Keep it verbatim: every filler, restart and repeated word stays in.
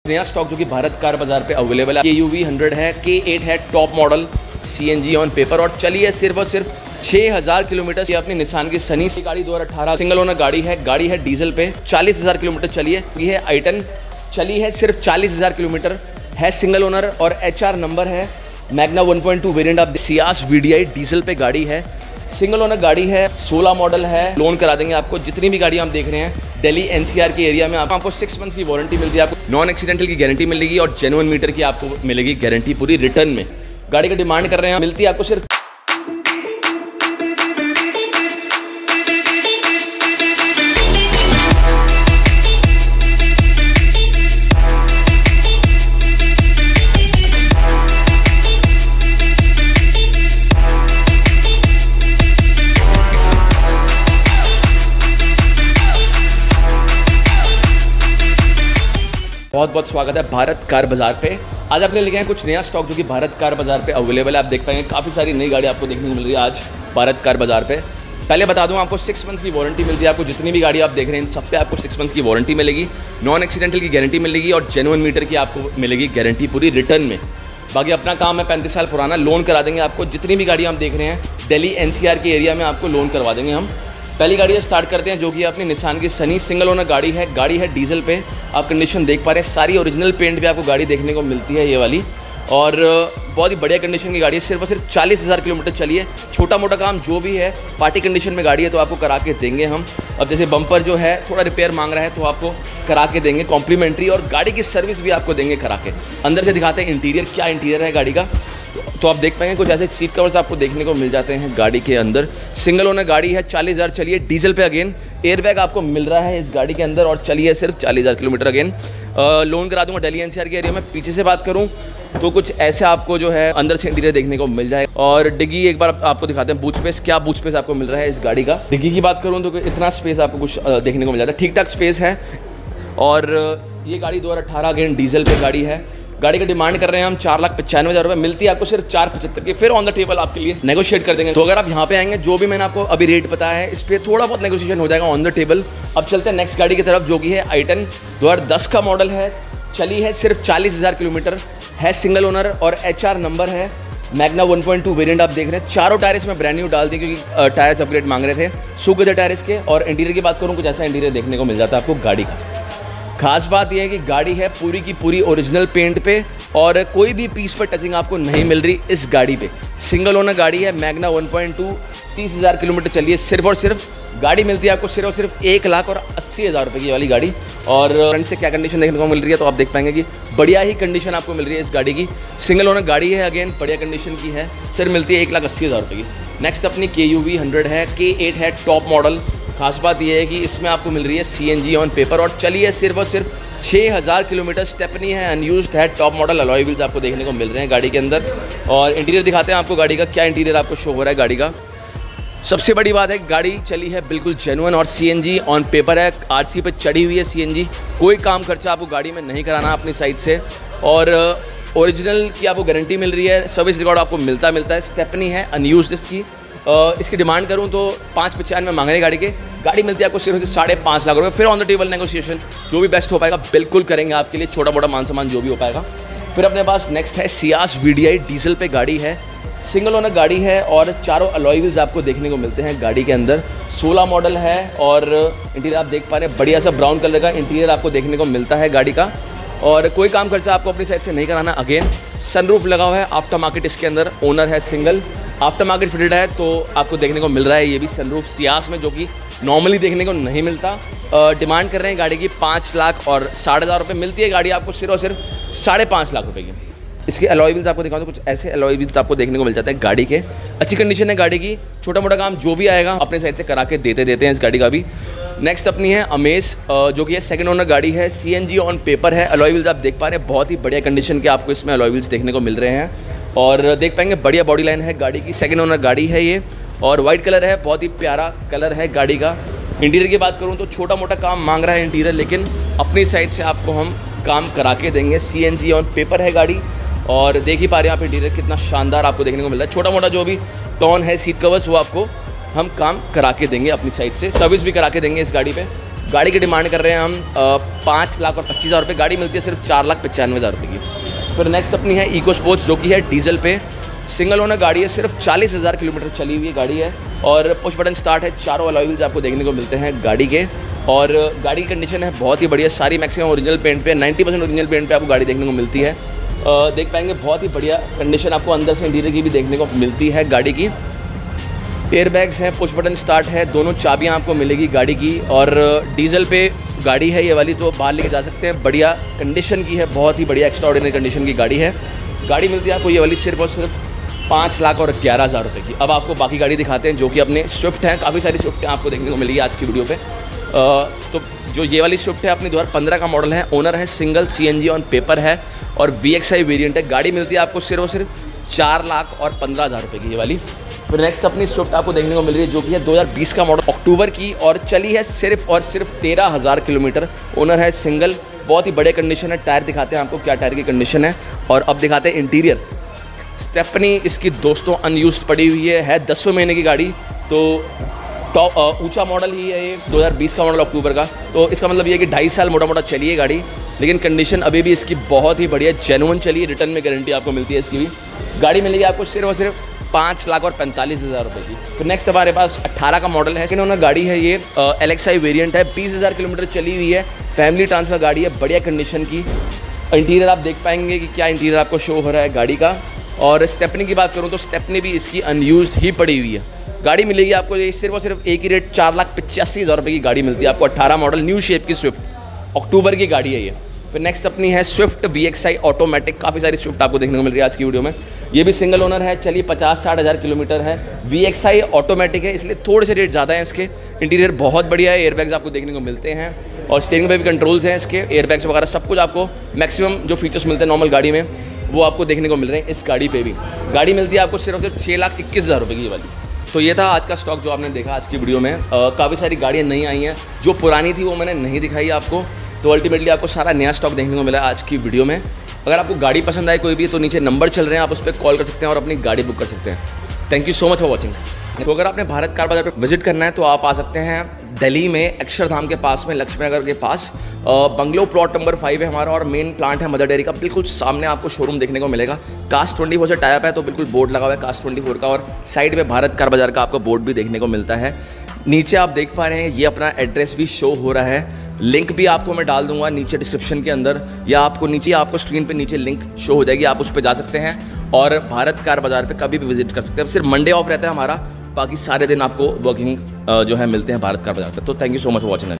नया स्टॉक जो कि भारत कार बाजार पे अवेलेबल है। के यू वी हंड्रेड है, के एट है top model, C N G on paper और चली है सिर्फ और सिर्फ छह हज़ार किलोमीटर। ये अपनी निसान की सनी सी गाड़ी दो हज़ार अठारह सिंगल ओनर गाड़ी है। गाड़ी है डीजल पे, चालीस हज़ार किलोमीटर चली है। ये है आई टेन, चली है सिर्फ चालीस हज़ार किलोमीटर, है सिंगल ओनर और एच आर नंबर है। Magna one point two variant of Ciaz V D I diesel पे गाड़ी है। सिंगल ओनर गाड़ी है, सोलह मॉडल है। लोन करा देंगे आपको। जितनी भी गाड़ी आप देख रहे हैं दिल्ली एन सी आर के एरिया में आपको सिक्स मंथ्स की वारंटी मिल रही है। आपको नॉन एक्सीडेंटल की गारंटी मिलेगी और जेन्युइन मीटर की आपको मिलेगी गारंटी पूरी रिटर्न में। गाड़ी का डिमांड कर रहे हैं, मिलती है आपको सिर्फ बहुत बहुत स्वागत है भारत कार बाजार पे। आज आपने लेके आए कुछ नया स्टॉक जो कि भारत कार बाजार पे अवेलेबल है। आप देख पाएंगे काफ़ी सारी नई गाड़ी आपको देखने को मिल रही है आज भारत कार बाजार पे। पहले बता दूं आपको सिक्स मंथ्स की वारंटी मिल रही है। आपको जितनी भी गाड़ी आप देख रहे हैं इन सब पे आपको सिक्स मंथ्स की वारंटी मिलेगी, नॉन एक्सीडेंटल की गारंटी मिलेगी और जेन्युइन मीटर की आपको मिलेगी गारंटी पूरी रिटर्न में। बाकी अपना काम है पैंतीस साल पुराना, लोन करा देंगे आपको। जितनी भी गाड़ी आप देख रहे हैं दिल्ली एन सी आर के एरिया में आपको लोन करवा देंगे हम। पहली गाड़ी स्टार्ट करते हैं जो कि अपनी निसान की सनी सिंगल ओनर गाड़ी है। गाड़ी है डीजल पे, आप कंडीशन देख पा रहे हैं। सारी ओरिजिनल पेंट भी आपको गाड़ी देखने को मिलती है ये वाली, और बहुत ही बढ़िया कंडीशन की गाड़ी है। सिर्फ और सिर्फ चालीस हज़ार किलोमीटर चली है। छोटा मोटा काम जो भी है पार्टी कंडीशन में गाड़ी है तो आपको करा के देंगे हम। अब जैसे बम्पर जो है थोड़ा रिपेयर मांग रहा है तो आपको करा के देंगे कॉम्प्लीमेंट्री, और गाड़ी की सर्विस भी आपको देंगे करा के। अंदर से दिखाते हैं इंटीरियर, क्या इंटीरियर है गाड़ी का तो आप देख पाएंगे। कुछ ऐसे सीट कवर्स आपको देखने को मिल जाते हैं गाड़ी के अंदर। सिंगल ओनर गाड़ी है, चालीस हज़ार चलिए डीजल पे। अगेन एयरबैग आपको मिल रहा है इस गाड़ी के अंदर और चलिए सिर्फ चालीस हज़ार किलोमीटर। अगेन लोन करा दूंगा दिल्ली एन सी आर के एरिया में। पीछे से बात करूं तो कुछ ऐसे आपको जो है अंदर से इंटीरियर देखने को मिल जाएगा। और डिग्गी एक बार आपको दिखाते हैं, बूट स्पेस, क्या बूट स्पेस आपको मिल रहा है इस गाड़ी का। डिग्गी की बात करूँ तो इतना स्पेस आपको कुछ देखने को मिल जाता है, ठीक ठाक स्पेस है। और ये गाड़ी दो हज़ार अठारह अगेन डीजल पे गाड़ी है। गाड़ी का डिमांड कर रहे हैं हम चार लाख पचानवे हज़ार रुपये, मिलती है आपको सिर्फ चार पचहत्तर की। फिर ऑन द टेबल आपके लिए नेगोशिएट कर देंगे। तो अगर आप यहाँ पे आएंगे जो भी मैंने आपको अभी रेट बताया है इस पर थोड़ा बहुत नेगोशिएशन हो जाएगा ऑन द टेबल। अब चलते हैं नेक्स्ट गाड़ी की तरफ जो कि है आई टेन, दो हज़ार दस का मॉडल है। चली है सिर्फ चालीस हज़ार किलोमीटर, है सिंगल ओनर और एच आर नंबर है। Magna one point two variant आप देख रहे हैं। चारों टायर इसमें ब्रांड न्यू डाल दी क्योंकि टायर्स अपग्रेड मांग रहे थे। सूख गए टायर इसके। और इंटीरियर की बात करूँ कुछ ऐसा इंटीरियर देखने को मिल जाता है आपको गाड़ी का। खास बात यह है कि गाड़ी है पूरी की पूरी ओरिजिनल पेंट पे और कोई भी पीस पर टचिंग आपको नहीं मिल रही इस गाड़ी पे। सिंगल ओनर गाड़ी है, मैग्ना वन पॉइंट टू, तीस हज़ार किलोमीटर चलिए सिर्फ और सिर्फ। गाड़ी मिलती है आपको सिर्फ और सिर्फ एक लाख और अस्सी हज़ार रुपये की वाली गाड़ी। और फ्रंट से क्या कंडीशन देखने को मिल रही है तो आप देख पाएंगे कि बढ़िया ही कंडीशन आपको मिल रही है इस गाड़ी की। सिंगल ओनर गाड़ी है, अगेन बढ़िया कंडीशन की है। सिर्फ मिलती है एक लाख अस्सी हज़ार रुपये की। नेक्स्ट अपनी के यू वी हंड्रेड है, के एट है टॉप मॉडल। खास बात यह है कि इसमें आपको मिल रही है C N G on paper और चली है सिर्फ और सिर्फ छह हज़ार किलोमीटर। स्टेपनी है, अनयूज्ड है, टॉप मॉडल अलॉय व्हील्स आपको देखने को मिल रहे हैं गाड़ी के अंदर। और इंटीरियर दिखाते हैं आपको गाड़ी का, क्या इंटीरियर आपको शो हो रहा है गाड़ी का। सबसे बड़ी बात है गाड़ी चली है बिल्कुल जेन्युइन और C N G on paper है। आर सी पे चढ़ी हुई है सी एन जी। कोई काम खर्चा आपको गाड़ी में नहीं कराना अपनी साइड से। और ओरिजिनल की आपको गारंटी मिल रही है, सर्विस रिकॉर्ड आपको मिलता मिलता है। स्टेपनी है, अनयूज्ड इसकी। इसकी डिमांड करूं तो पाँच पचानवे मांग रहे हैं गाड़ी के। गाड़ी मिलती है आपको सिर्फ साढ़े पाँच लाख रुपये। फिर ऑन द टेबल नेगोशिएशन जो भी बेस्ट हो पाएगा बिल्कुल करेंगे आपके लिए, छोटा मोटा मान सम्मान जो भी हो पाएगा। फिर अपने पास नेक्स्ट है Ciaz V D I diesel पे गाड़ी है। सिंगल ओनर गाड़ी है और चारों अलॉय व्हील्स आपको देखने को मिलते हैं गाड़ी के अंदर। सोलह मॉडल है और इंटीरियर आप देख पा रहे हैं बढ़िया सा ब्राउन कलर का इंटीरियर आपको देखने को मिलता है गाड़ी का। और कोई काम खर्चा आपको अपनी साइड से नहीं कराना। अगेन सनरूफ लगा हुआ है, आफ्टर मार्केट इसके अंदर। ओनर है सिंगल, आफ्टर मार्केट फिटेड है तो आपको देखने को मिल रहा है ये भी सनरूफ सियास में, जो कि नॉर्मली देखने को नहीं मिलता। डिमांड कर रहे हैं गाड़ी की पाँच लाख और साठ हज़ार रुपये। मिलती है गाड़ी आपको सिर्फ और सिर्फ साढ़े पाँच लाख रुपये की। इसके अलॉय व्हील्स आपको दिखाऊं तो कुछ ऐसे अलॉय व्हील्स आपको देखने को मिल जाते हैं गाड़ी के। अच्छी कंडीशन है गाड़ी की। छोटा मोटा काम जो भी आएगा अपने साइड से करा के देते देते हैं इस गाड़ी का भी। नेक्स्ट अपनी है अमेज, जो कि है सेकंड ओनर गाड़ी है। C N G on paper है। अलॉय व्हील्स आप देख पा रहे हैं बहुत ही बढ़िया कंडीशन के आपको इसमें अलॉय व्हील्स देखने को मिल रहे हैं। और देख पाएंगे बढ़िया बॉडी लाइन है गाड़ी की। सेकंड ओनर गाड़ी है ये और वाइट कलर है, बहुत ही प्यारा कलर है गाड़ी का। इंटीरियर की बात करूँ तो छोटा मोटा काम मांग रहा है इंटीरियर, लेकिन अपनी साइड से आपको हम काम करा के देंगे। C N G on paper है गाड़ी और देख ही पा रहे हैं आप इंटीरियर कितना शानदार आपको देखने को मिल रहा है। छोटा मोटा जो भी टॉन है, सीट कवर्स, वो आपको हम काम करा के देंगे अपनी साइड से। सर्विस भी करा के देंगे इस गाड़ी पे। गाड़ी की डिमांड कर रहे हैं हम पाँच लाख और पच्चीस हज़ार रुपये। गाड़ी मिलती है सिर्फ चार लाख पचानवे हज़ार रुपये की। फिर नेक्स्ट अपनी है इको स्पोर्ट्स, जो कि है डीजल पे, सिंगल ओनर गाड़ी है, सिर्फ चालीस हज़ार किलोमीटर चली हुई गाड़ी है और पुश बटन स्टार्ट है। चारों अलॉय व्हील्स आपको देखने को मिलते हैं गाड़ी के, और गाड़ी की कंडीशन है बहुत ही बढ़िया। सारी मैक्सिमम ओरिजिनल पेंट पे, नब्बे परसेंट ओरिजिनल पेंट पे आपको गाड़ी देखने को मिलती है। आ, देख पाएंगे बहुत ही बढ़िया कंडीशन आपको अंदर से इंटीरियर की भी देखने को मिलती है गाड़ी की। एयर बैग्स हैं, पुश बटन स्टार्ट है, दोनों चाबियाँ आपको मिलेगी गाड़ी की, और डीजल पे गाड़ी है ये वाली, तो बाहर लेके जा सकते हैं। बढ़िया कंडीशन की है, बहुत ही बढ़िया एक्स्ट्राऑर्डिनरी कंडीशन की गाड़ी है। गाड़ी मिलती है आपको ये वाली सिर्फ और सिर्फ पाँच लाख और ग्यारह हज़ार रुपये की। अब आपको बाकी गाड़ी दिखाते हैं, जो कि अपने स्विफ्ट हैं। काफ़ी सारी स्विफ्ट आपको देखने को मिलेगी आज की वीडियो पे। तो जो ये वाली स्विफ्ट है अपनी दो हज़ार पंद्रह का मॉडल है, ओनर है सिंगल, सीएनजी ऑन पेपर है और वीएक्सआई वेरिएंट है। गाड़ी मिलती है आपको सिर्फ और सिर्फ चार लाख और पंद्रह हज़ार रुपये की ये वाली। फिर नेक्स्ट अपनी स्विफ्ट आपको देखने को मिल रही है, जो कि है दो हज़ार बीस का मॉडल, अक्टूबर की, और चली है सिर्फ और सिर्फ तेरह हज़ार किलोमीटर। ओनर है सिंगल, बहुत ही बड़े कंडीशन है। टायर दिखाते हैं आपको क्या टायर की कंडीशन है, और अब दिखाते हैं इंटीरियर। स्टेपनी इसकी दोस्तों अनयूज्ड पड़ी हुई है, है दसवें महीने की गाड़ी, तो टॉप ऊंचा मॉडल ही है ये, दो हज़ार बीस का मॉडल अक्टूबर का। तो इसका मतलब ये है कि ढाई साल मोटा मोटा चली है गाड़ी, लेकिन कंडीशन अभी भी इसकी बहुत ही बढ़िया, जेन्युइन चली है। रिटर्न में गारंटी आपको मिलती है इसकी भी। गाड़ी मिलेगी आपको सिर्फ और सिर्फ पाँच लाख और पैंतालीस हज़ार रुपये की। फिर नेक्स्ट हमारे पास अट्ठारह का मॉडल है, इन्होंने गाड़ी है ये, एल एक्स आई वेरियंट है, बीस हज़ार किलोमीटर चली हुई है, फैमिली ट्रांसफर गाड़ी है, बढ़िया कंडीशन की। इंटीरियर आप देख पाएंगे कि क्या इंटीरियर आपको शो हो रहा है गाड़ी का। और स्टेपनी की बात करूँ तो स्टेपनी भी इसकी अनयूज्ड ही पड़ी हुई है। गाड़ी मिलेगी आपको ये सिर्फ और सिर्फ एक ही रेट, चार लाख पचासी हज़ार रुपये की गाड़ी मिलती है आपको। अट्ठारह मॉडल न्यू शेप की स्विफ्ट, अक्टूबर की गाड़ी है ये। फिर नेक्स्ट अपनी है स्विफ्ट वीएक्सआई ऑटोमेटिक। काफ़ी सारी स्विफ्ट आपको देखने को मिल रही है आज की वीडियो में। ये भी सिंगल ओनर है, चलिए पचास साठ हज़ार किलोमीटर है, वीएक्सआई ऑटोमेटिक है, इसलिए थोड़े से रेट ज़्यादा है इसके। इंटीरियर बहुत बढ़िया है, एयरबैग्स आपको देखने को मिलते हैं, और स्टीयरिंग पे भी कंट्रोल्स हैं इसके, एयरबैग्स वगैरह सब कुछ आपको मैक्सिमम जो फीचर्स मिलते हैं नॉर्मल गाड़ी में वो आपको देखने को मिल रहे हैं इस गाड़ी पे भी। गाड़ी मिलती है आपको सिर्फ सिर्फ छः लाख इक्कीस हज़ार रुपये की ये वाली। तो ये था आज का स्टॉक जो आपने देखा आज की वीडियो में। काफ़ी सारी गाड़ियाँ नई आई हैं, जो पुरानी थी वो मैंने नहीं दिखाई आपको, तो अल्टीमेटली आपको सारा नया स्टॉक देखने को मिला आज की वीडियो में। अगर आपको गाड़ी पसंद आए कोई भी, तो नीचे नंबर चल रहे हैं, आप उस पर कॉल कर सकते हैं और अपनी गाड़ी बुक कर सकते हैं। Thank you so much for watching. तो अगर आपने भारत कार बाजार पर विजिट करना है तो आप आ सकते हैं दिल्ली में, अक्षरधाम के पास में, लक्ष्मी नगर के पास। बंगलो प्लॉट नंबर फाइव है हमारा, और मेन प्लांट है मदर डेयरी का, बिल्कुल सामने आपको शोरूम देखने को मिलेगा। कास्ट ट्वेंटी फोर से टाइप है, तो बिल्कुल बोर्ड लगा हुआ है कास्ट ट्वेंटी फोर का, और साइड में भारत कार बाजार का आपको बोर्ड भी देखने को मिलता है। नीचे आप देख पा रहे हैं ये अपना एड्रेस भी शो हो रहा है, लिंक भी आपको मैं डाल दूंगा नीचे डिस्क्रिप्शन के अंदर, या आपको नीचे आपको स्क्रीन पे नीचे लिंक शो हो जाएगी, आप उस पर जा सकते हैं और भारत कार बाजार पे कभी भी विजिट कर सकते हैं। सिर्फ मंडे ऑफ रहता है हमारा, बाकी सारे दिन आपको वर्किंग जो है मिलते हैं भारत कार बाजार पे। तो thank you so much for watching.